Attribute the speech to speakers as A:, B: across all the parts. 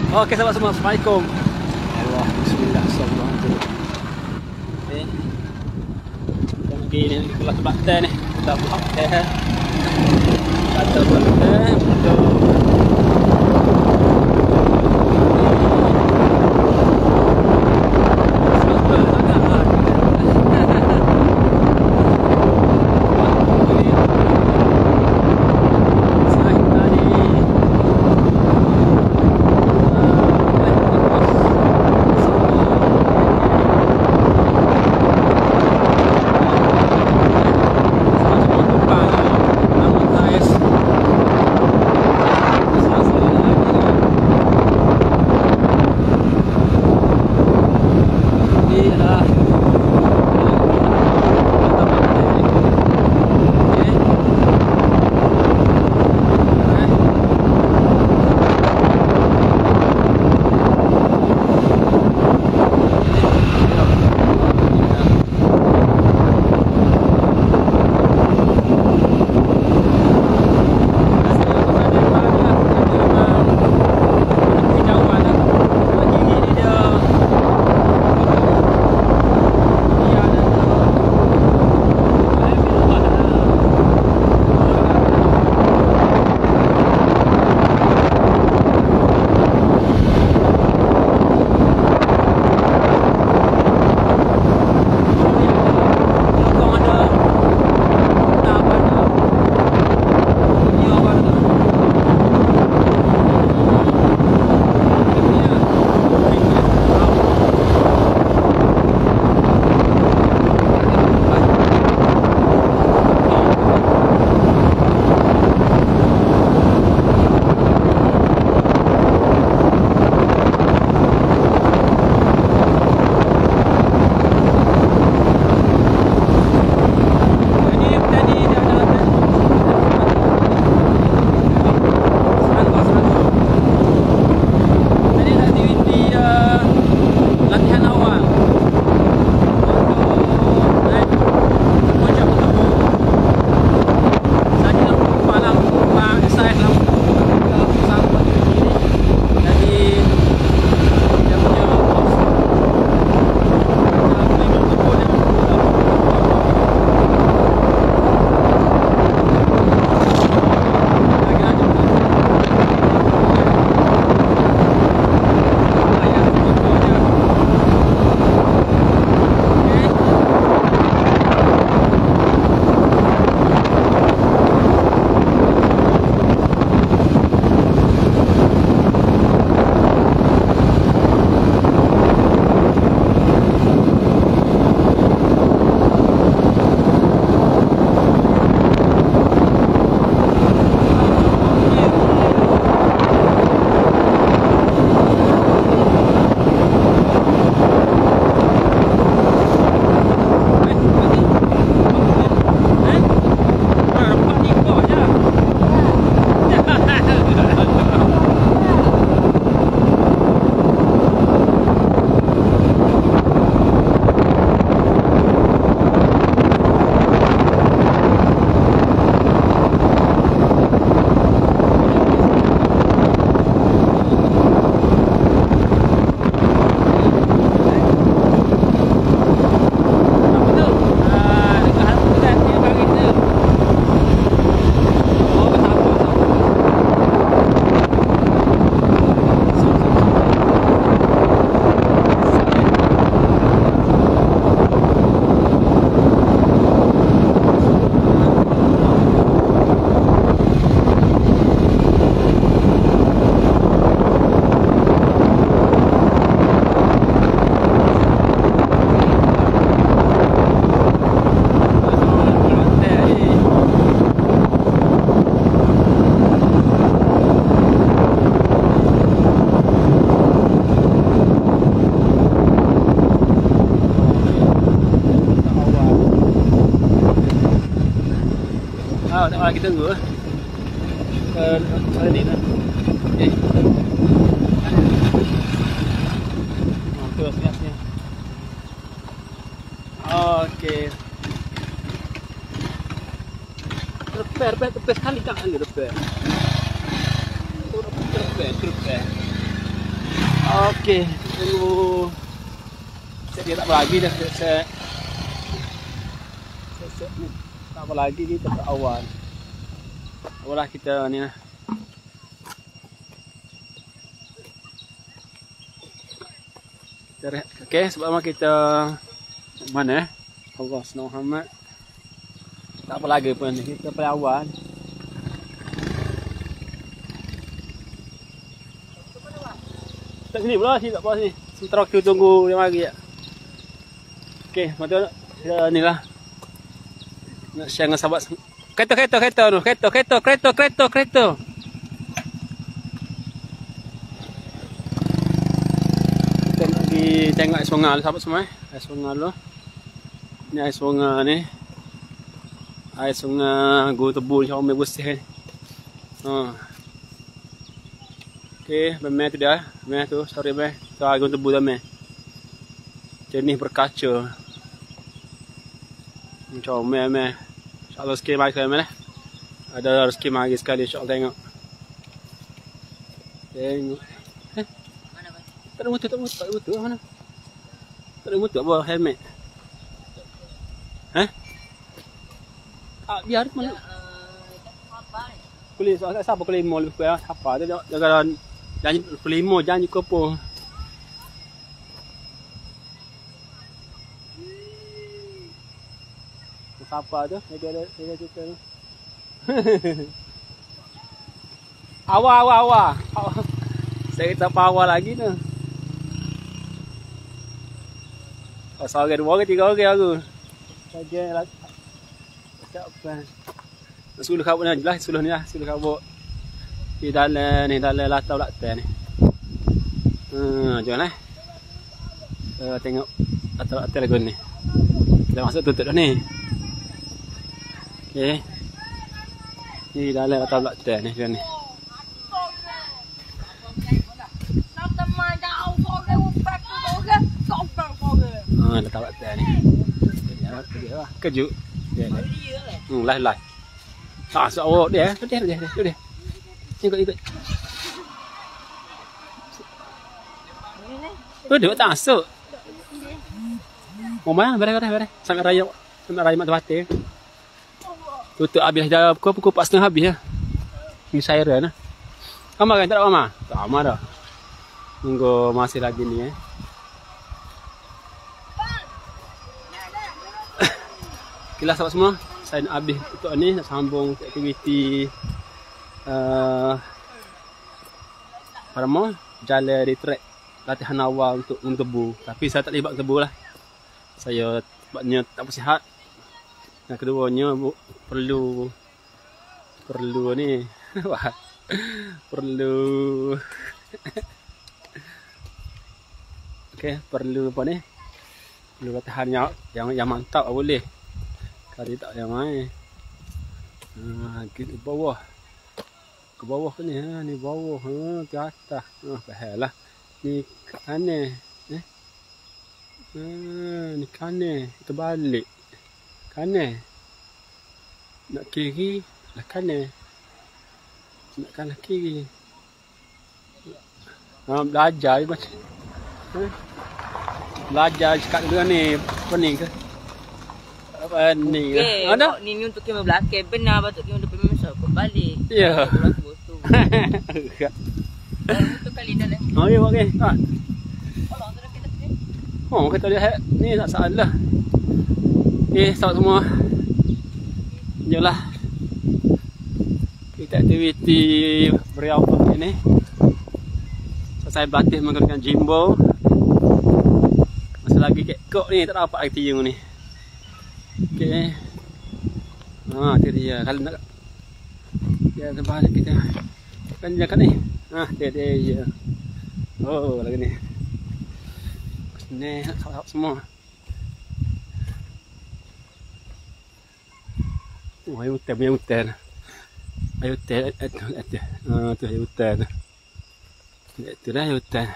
A: Oke sahabat semua, assalamualaikum. Allah, bismillah, assalamualaikum. Yang begini nih, kelas bakte nih, kita buat teh. Kita buat teh untuk kita tunggu ke ini dah. Okey. Terus ni. Okey. Terpes sekali kan anda terpes. Terpes. Okey, tunggu. Dia tak apa lagi dah. Set ni. Tak apa lagi kita ke awal. Awalah kita ni lah. Okey, sebab kita mana Allah Subhanahu Muhammad. Tak apa lagi pun kita pada awal. Tak sini pula, sini tak apa sini. Sementara kita tunggu dia mari ya. Okey, betul ni lah. Nak share dengan sahabat. Kereta tu. Kereta. Kita nak pergi tengok air sungai sahabat semua. Air sungai dulu. Ni air sungai ni. Air sungai Guru Tebu yang ramai bersih ni. Okey, memang tu dia. Memang tu, sorry bang. Tu air Guru Tebu dah memang. Jenis berkaca. Macam memang. InsyaAllah rezeki mari ke memang. Ada rezeki mari sekali insyaAllah tengok. Tengok.
B: Mana bang?
A: Tak ada motor mana? Tak ada motor apa helmet? Biar mana?
B: Apa ni?
A: Kulit siapa kulit lima lebih kurang apa tu jangan janji kulit lima janji ke apa? Siapa tu? Dia cerita tu. Awal. Saya tak awal lagi tu. Oh, seorang, dua orang, tiga orang aku. Saja lagi. Siapa? Suluh kabut ni jelas suluh ni lah, suluh kabut. Di dalam latar belakang ni. Jangan tengok latar belakang lagu ni. Kita masuk tutup dah ni. Okey. Ni dalam latar belakang ni ni. Latar belakang ni. Kejut. Lai. Awak dia. Ikut. Duduk tak masuk. Mana? Beres. Sampai raya mak terbatik. Tutup habis dah pukul 4:30 habis dah. Ni siren lah. Mama kan? Tak ada mama? Tak mama dah. Tunggu masih lagi ni Okeylah sahabat semua. Saya nak habis untuk ni, nak sambung aktiviti pada mall jalan di trek latihan awal untuk tebu. Tapi saya tak libat tebu lah. Saya sebabnya tak bersihat. Yang keduanya perlu ni perlu okey, perlu apa ni? Perlu latihan yang mantap boleh. Kali tak yang main. Ke bawah. Ke bawah ke ni? Ni bawah. Ke atas. Faham lah. Ni kanan. Ni kanan. Kita balik. Kanan. Nak kiri. Lah kanan. Nak kanan kiri. Belajar macam. Belajar cakap dulu ni. Pening ke? Apa ni?
B: Ada? Ni untuk kamera belakang. Benar patut kamera depan masuk balik.
A: Ya.
B: Untuk kali dah lah.
A: Oh ya, okey.
B: Oh, tu dah kita pergi.
A: Oh, kata dia ni tak salah. Okey, sahabat semua. Jomlah. Kita aktiviti beriau ini. Saya berlatih menggunakan jimbo. Masa lagi kekok ni tak dapat lagi tiung ni. Okey. Tu dia. Kalau nak dia terbalik kita. Kan dia kan ni. Dia. Oh, lagi ni. Ni sahabat semua. Ayo hutan. Ayo hutan. Tu ayo hutan. Itu dah ayo hutan.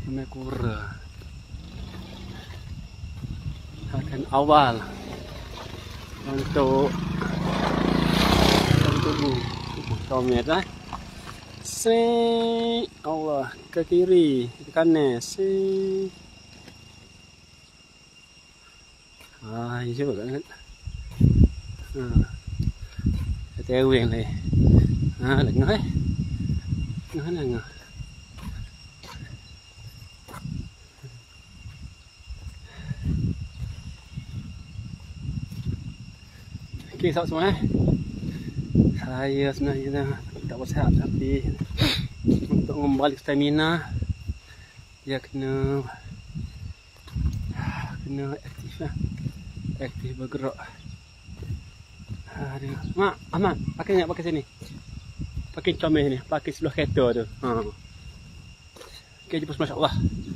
A: Kura. Akan awal. untuk tubuh tomet lah. Allah ke kiri, ke kanan. Ini coba kan. Theo quyền này. Đừng nói. Nói là ngờ. Oke, sahabat semua. Saya sebenarnya tak bersehat tapi untuk membalik stamina dia kena aktif lah. Aktif bergerak. Mak, Ahmad, pakai nak pakai sini. Pakai comel ni, pakai sebelah kereta tu. Okey, jumpa masya-Allah.